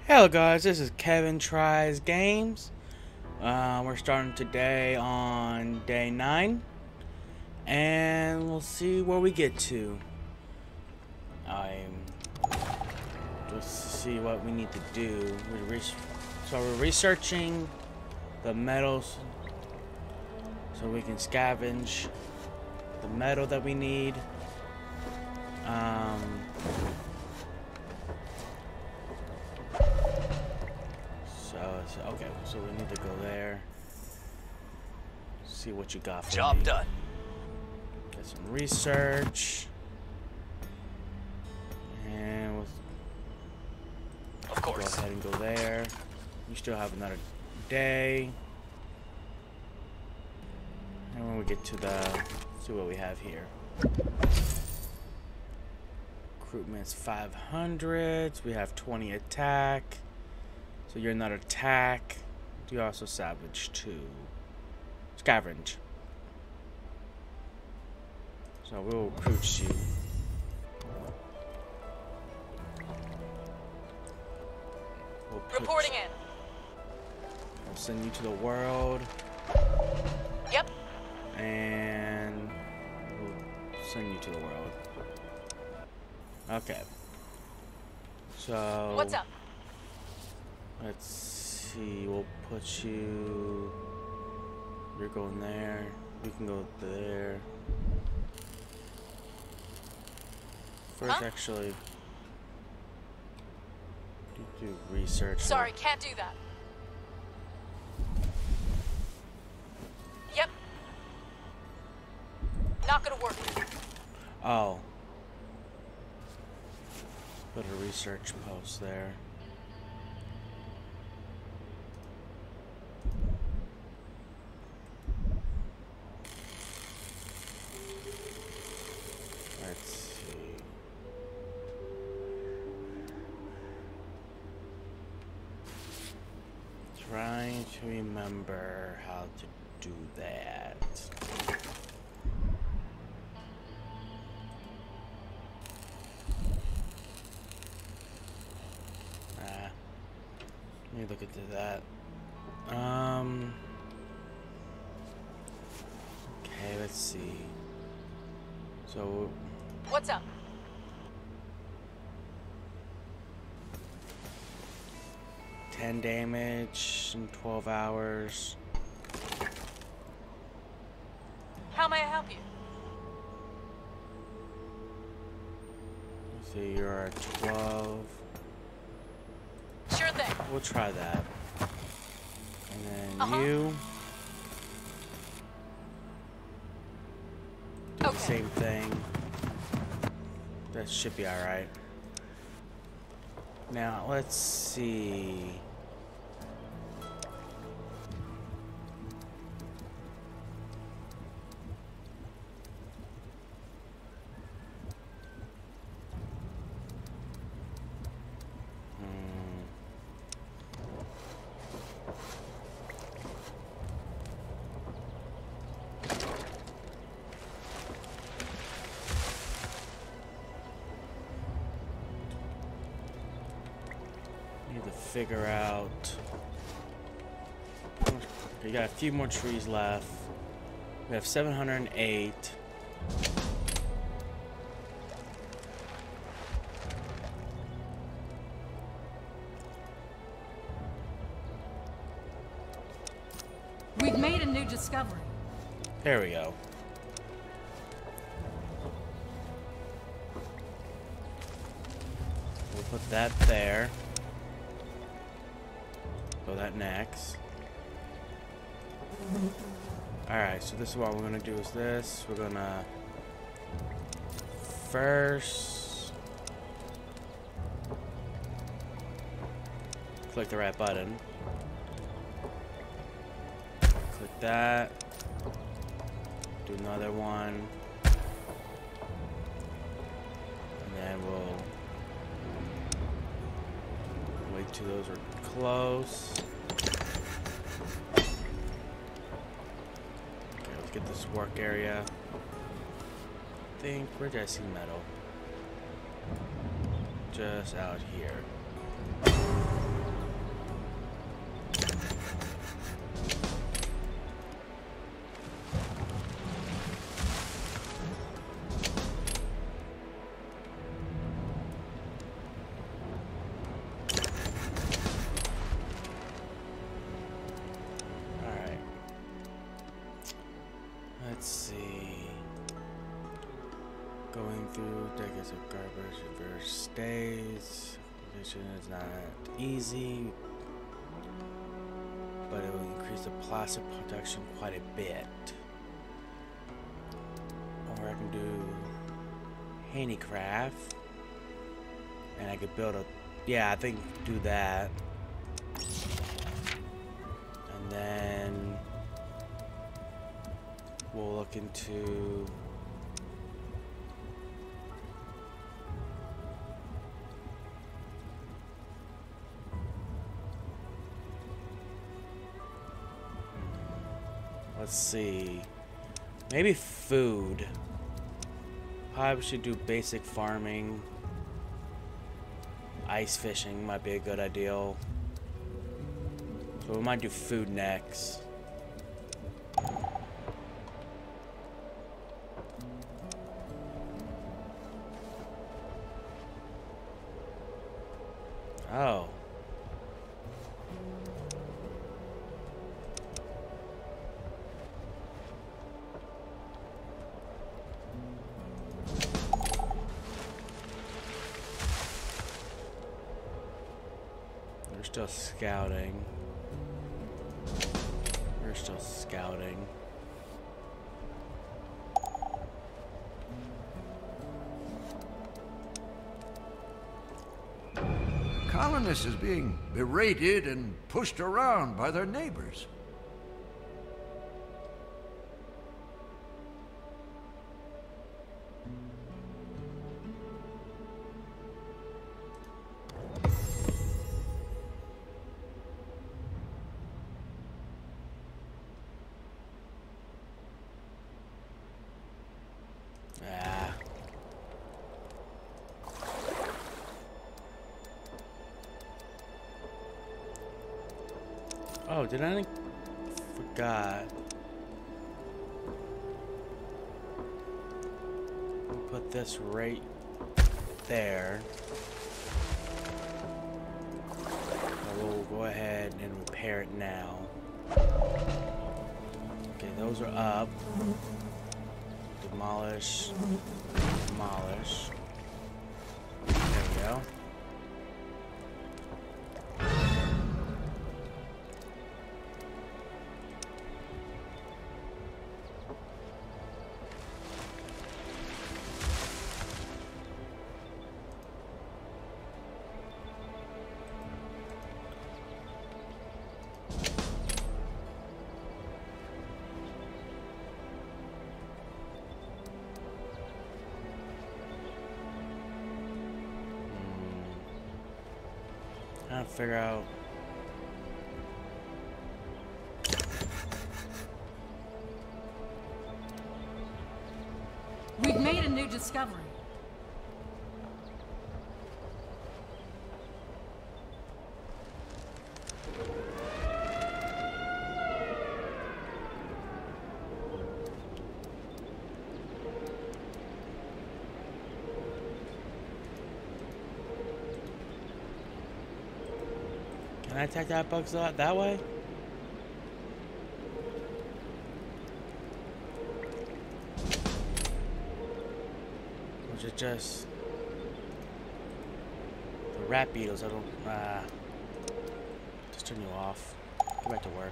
Hello guys, this is Kevin Tries Games. We're starting today on day 9, and we'll see where we get to. I'm just to see what we need to do. So we're researching the metals so we can scavenge the metal that we need. Okay, so we need to go there. See what you got for Job me. done. Get some research. And we'll Of course. go ahead and go there. We still have another day. And when we get to the, see what we have here. Recruitment's 500. We have 20 attack. So you're not attack. You also salvage too. Scavenge. So we'll recruit you. Reporting in. We'll send you to the world. Yep. And we'll send you to the world. Okay. So What's up? let's see, we'll put you, you're going there, you can go there. First, actually, do research. Sorry, can't do that. Yep. Not gonna work. Oh. Put a research post there. Let's see. Trying to remember how to do that. Let me look into that. Okay, let's see. So What's up? 10 damage in 12 hours. How may I help you? Let's see, you're at 12. Sure thing. We'll try that. And then you. Okay. Same thing. That should be alright. Now, let's see. Need to figure out. We got a few more trees left. We have 708. We've made a new discovery. There we go. We'll put that there. Go that next. Alright, so this is what we're gonna do is this. We're gonna first click the right button. Click that. Do another one. And then we'll wait till those are close. Okay, let's get this work area. I think, where did I see metal? Just out here. through decades of garbage, reverse stays. Vision is not easy, but it will increase the plastic production quite a bit. Or I can do handicraft, and I could build a, yeah, I think do that. And then we'll look into let's see, maybe food. Probably should do basic farming. Ice fishing might be a good idea. So we might do food next. Oh. They're still scouting. We're still scouting. Colonists is being berated and pushed around by their neighbors. Ah. Oh, did I forgot? We'll put this right there. So we'll go ahead and repair it now. Okay, those are up. Demolish. Demolish. There we go. Trying to figure out. We've made a new discovery. Can I attack that bug that way? Or is it just the rat beetles? I don't. Just turn you off. Go back to work.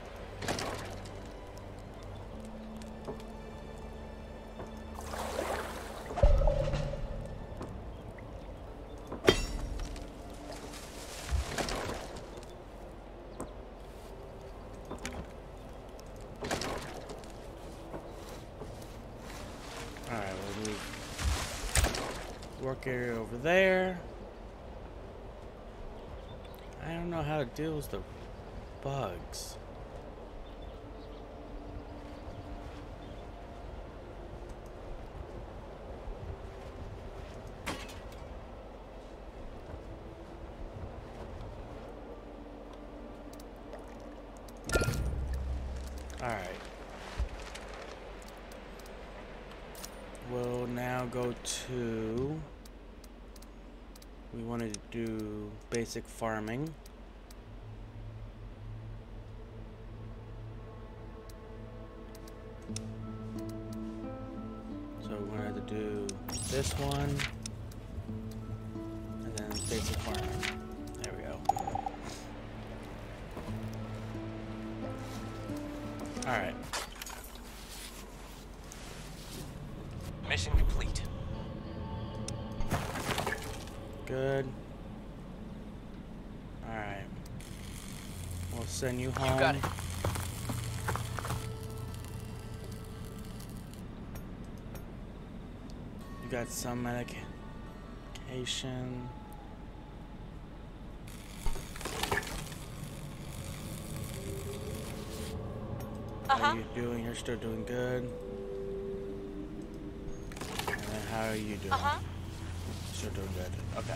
Alright, we'll move work area over there. I don't know how to deal with the bugs. Alright. We'll now go to, we wanted to do basic farming. So we're going to do this basic corner. There we go. Alright. Mission complete. Good. Alright. We'll send you home. You got it. You got some medication. How are you doing? You're still doing good. And then how are you doing? Still doing good.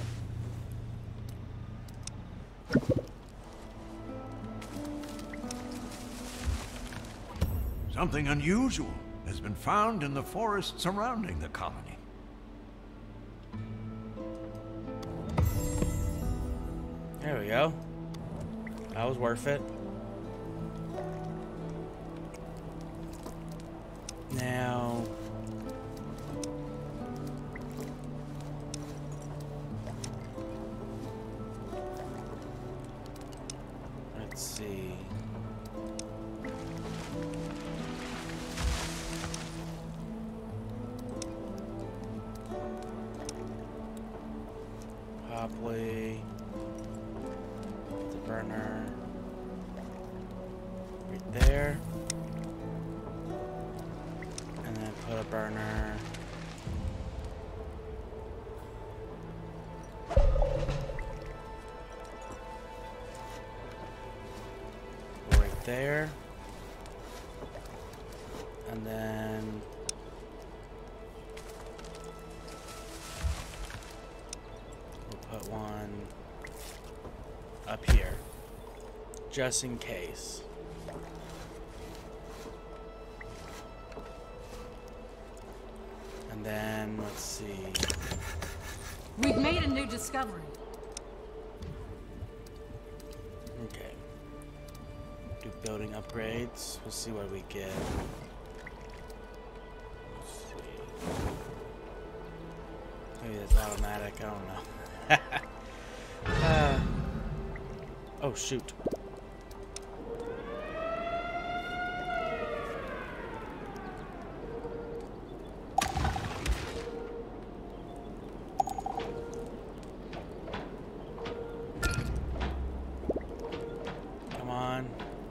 Okay. Something unusual has been found in the forest surrounding the colony. There we go. That was worth it. Now, let's see. Probably the burner right there. And then put a burner right there. And then we'll put one up here, just in case. And then, let's see. We've made a new discovery. Okay. Do building upgrades. We'll see what we get. Let's see. Maybe that's automatic. I don't know. Oh, shoot. Come on.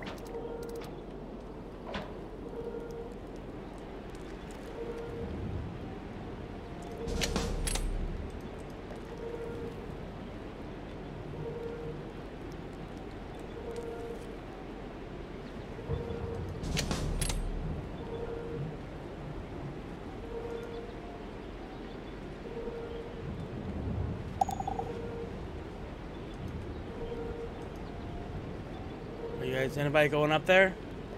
Are you guys, anybody going up there?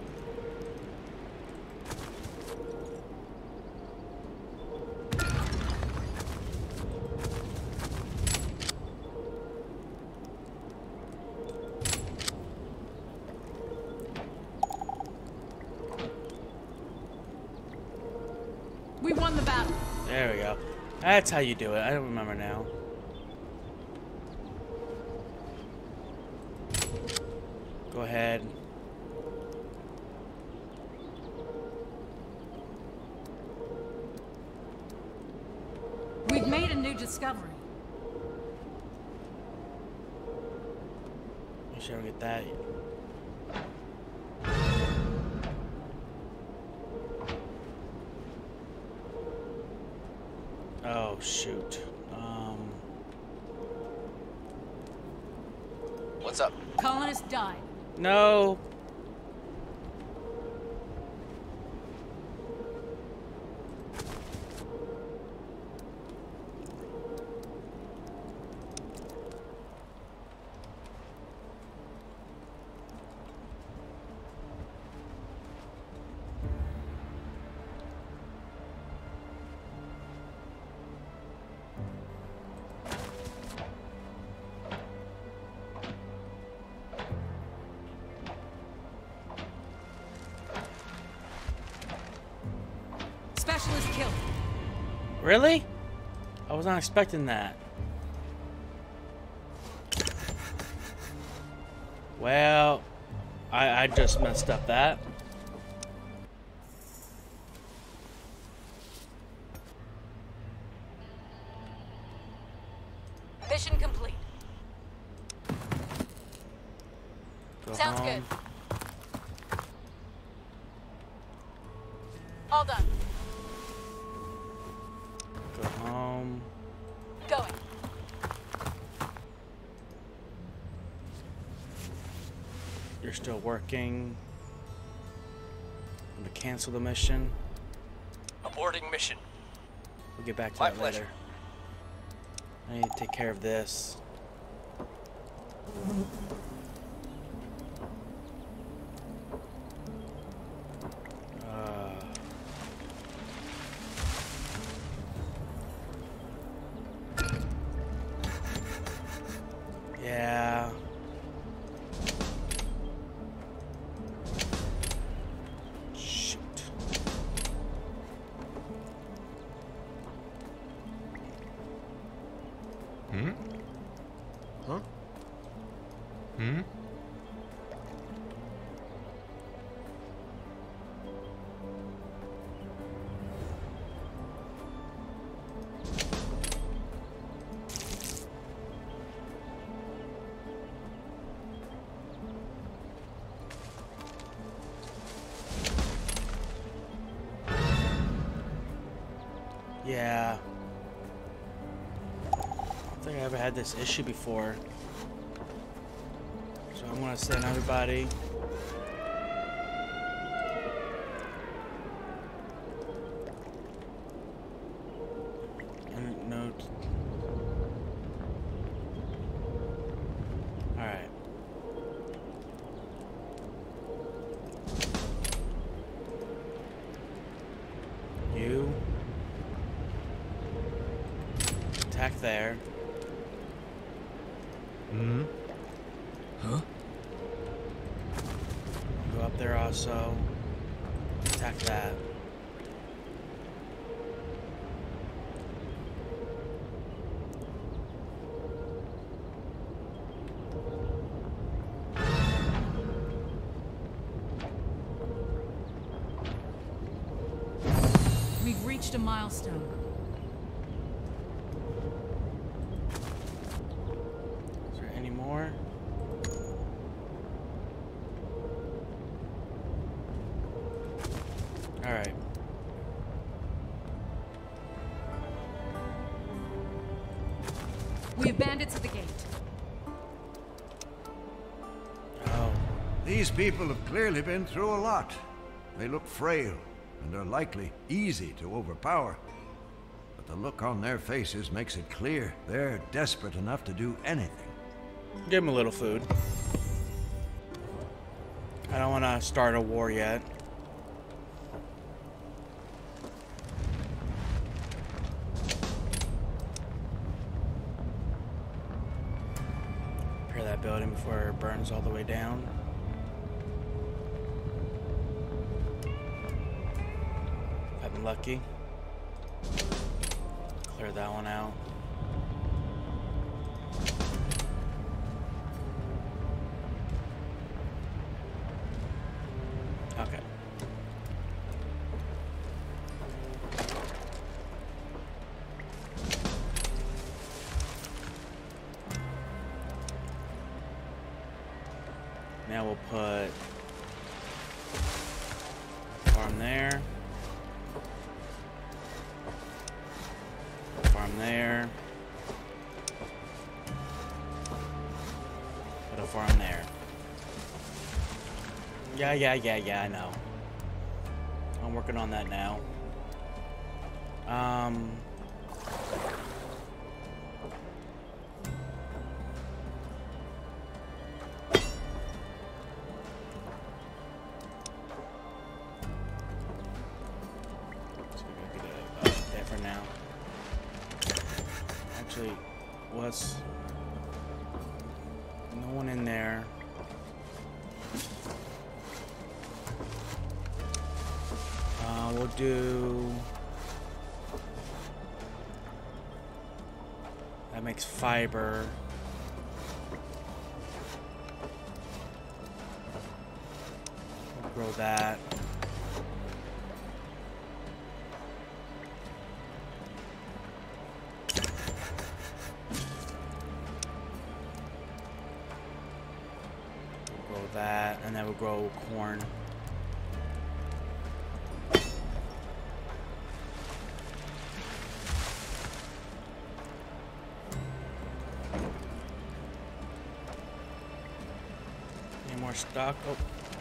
We won the battle. There we go. That's how you do it. I don't remember now. Go ahead. We've made a new discovery. Make sure I get that. Oh, shoot. What's up? Colonist died. No. Specialist killed. Really? I was not expecting that. Well, I just messed up that. Mission complete. Go Sounds home. good. All done. Go home. Going. You're still working. I'm gonna cancel the mission. Aborting mission. We'll get back to My that pleasure. later. I need to take care of this. Yeah. Shoot. Huh? Hmm? Yeah. I don't think I ever had this issue before. So I'm gonna send everybody. No. Alright. You attack there. Hmm? Huh? Go up there also. Attack that. We've reached a milestone. Is there any more? Alright. We have bandits at the gate. Oh. These people have clearly been through a lot. They look frail, and are likely easy to overpower. But the look on their faces makes it clear they're desperate enough to do anything. Give him a little food. I don't want to start a war yet. Repair that building before it burns all the way down. If I've been lucky. Clear that one out. Okay. Now we'll put farm there. Farm there. Put a farm there. Yeah, I know. I'm working on that now. So we're gonna get that for now. Actually, what's no one in there. We'll do that makes fiber. Grow that. We'll grow that, and then we'll grow corn. Any more stock? Oh.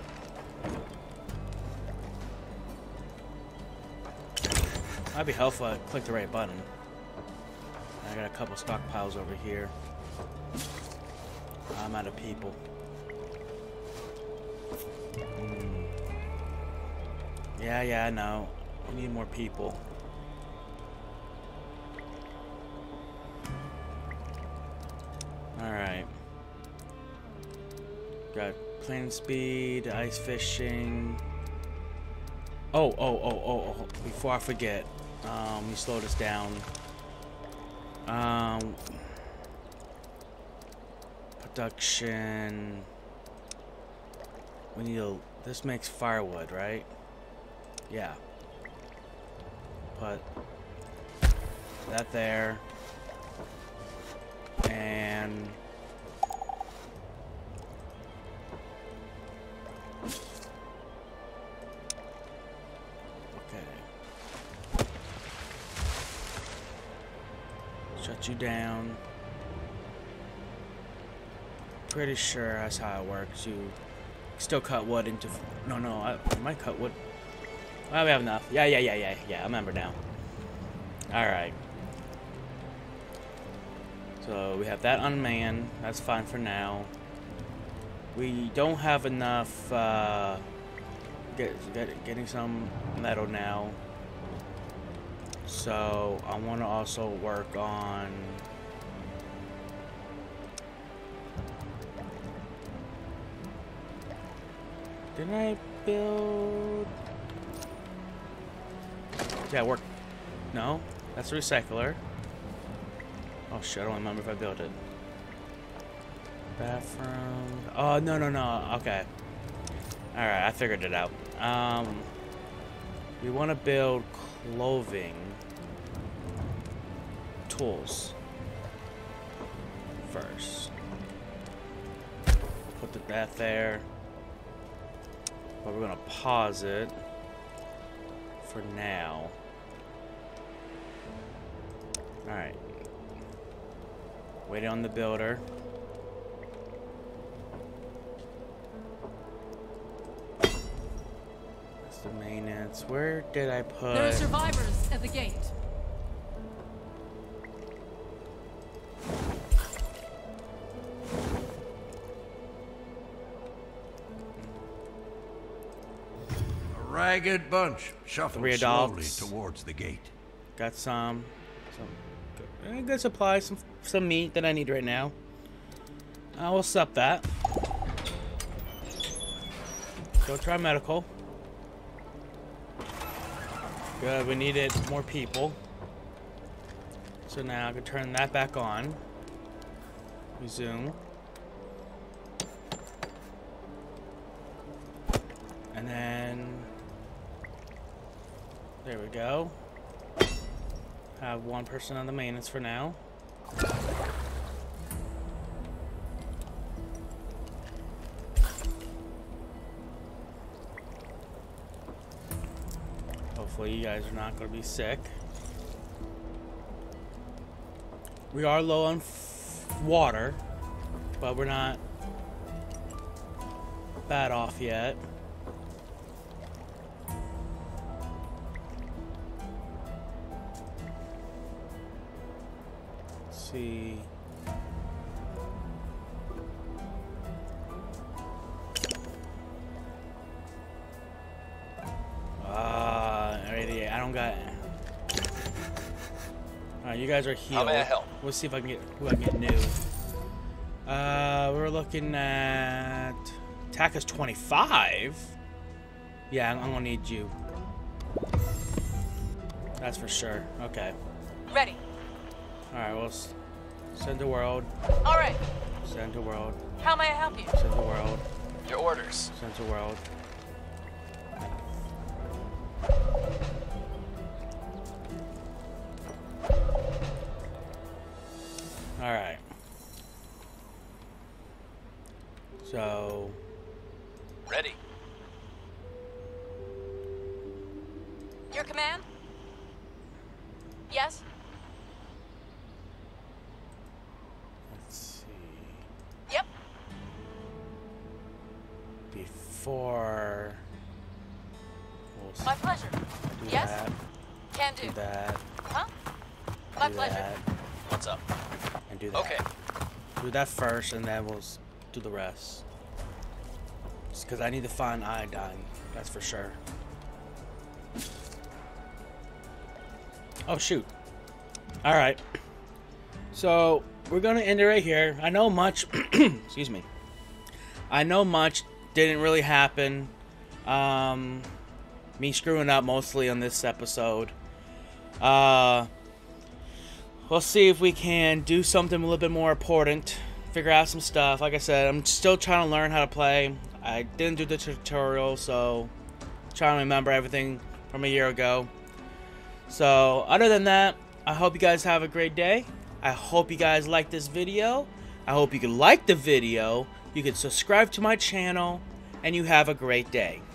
Might be helpful to click the right button. I got a couple stockpiles over here. I'm out of people. Yeah, I know. We need more people. Alright. Got plane speed, ice fishing. Oh. Before I forget. Let me slow this down. Production. We need a. This makes firewood, right? Yeah. Put that there. And. Shut you down. Pretty sure that's how it works. You still cut wood into. No, I might cut wood. Well, we have enough. Yeah. I remember now. Alright. So we have that unmanned. That's fine for now. We don't have enough. Getting some metal now. So I want to also work on didn't I build? Yeah, work. No, that's a recycler. Oh shit, I don't remember if I built it. Bathroom. Oh no. Okay. All right, I figured it out. We want to build clothing. Tools first. Put that there. But we're gonna pause it for now. Alright. Waiting on the builder. That's the maintenance. Where did I put? There are survivors at the gate. Ragged bunch shuffled 3 slowly adults. towards the gate. Got some good supplies, some meat that I need right now. We'll sup that. Go try medical. Good, we needed more people. So now I can turn that back on. Resume. And then there we go. Have one person on the maintenance for now. Hopefully you guys are not going to be sick. We are low on water, but we're not bad off yet. See. Alrighty, I don't got. Alright, you guys are healed. How may I help? We'll see if I can get who I can get new. We're looking at attack is 25. Yeah, I'm gonna need you. That's for sure. Okay. Ready. Alright, well, send to world. All right. Send to world. How may I help you? Send to world. Your orders. Send to world. So, Ready. Your command? Yes? let's see. Yep. Before we'll My pleasure. do Yes? that, Can do. do that, Huh? My do pleasure. that, What's up? and do that. Okay. Do that first, and then we'll do the rest. Just because I need to find iodine, that's for sure. Oh shoot! All right. So we're gonna end it right here. I know much. Excuse me. I know much didn't really happen. Me screwing up mostly on this episode. We'll see if we can do something a little bit more important. Figure out some stuff. Like I said, I'm still trying to learn how to play. I didn't do the tutorial, so trying to remember everything from a year ago. So other than that, I hope you guys have a great day. I hope you guys like this video. I hope you can like the video. You can subscribe to my channel, and you have a great day.